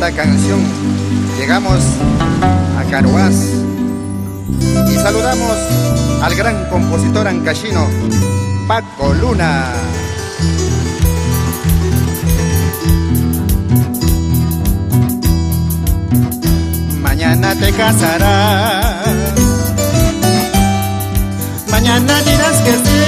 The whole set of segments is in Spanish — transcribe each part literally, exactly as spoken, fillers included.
esta canción llegamos a Caroás y saludamos al gran compositor ancashino Paco Luna. Mañana te casarás, mañana dirás que sí.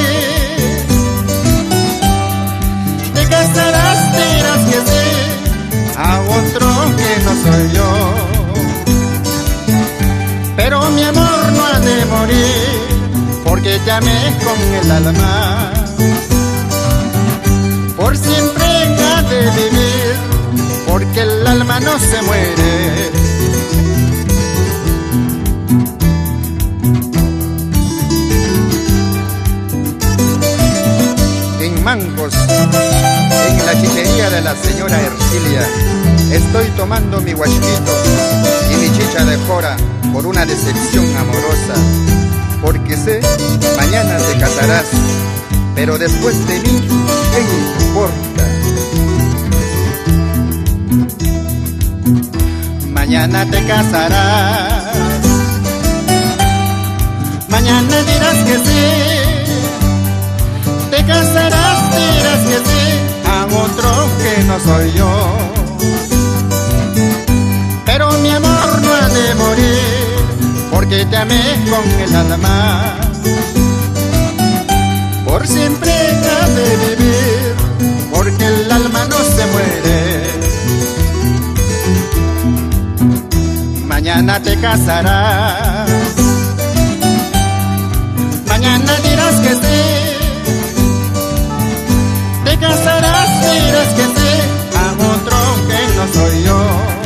Te casarás, dirás que sí a otro que no soy yo. Pero mi amor no ha de morir, porque te amé con el alma. Por siempre ha de vivir, porque el alma no se muere. En Mancos, en la chichería de la señora Ercilia, estoy tomando mi guachquito y mi chicha de jora por una decepción amorosa. Porque sé, mañana te casarás, pero después de mí, ¿qué importa? Mañana te casarás, mañana dirás que sí. Te casarás, dirás que sí a otro que no soy yo. Pero mi amor no ha de morir, porque te amé con el alma. Por siempre ha de vivir, porque el alma no se muere. Mañana te casarás, mañana dirás que sí. Te casarás, dirás que sí a otro que no soy yo.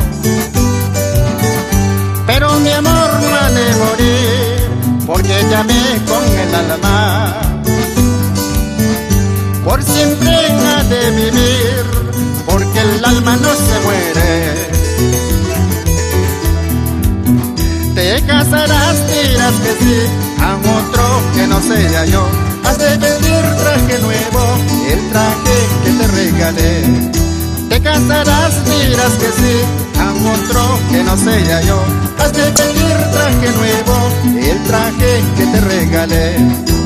Pero mi amor no ha de morir, porque te amé con el alma. Por siempre ha de vivir, porque el alma no se muere. Te casarás, dirás que sí a otro que no sea yo. Has de pedir traje nuevo, el traje que te regalé. Te casarás, dirás que sí a otro que no sea yo. Has de pedir traje nuevo, el traje que te regalé.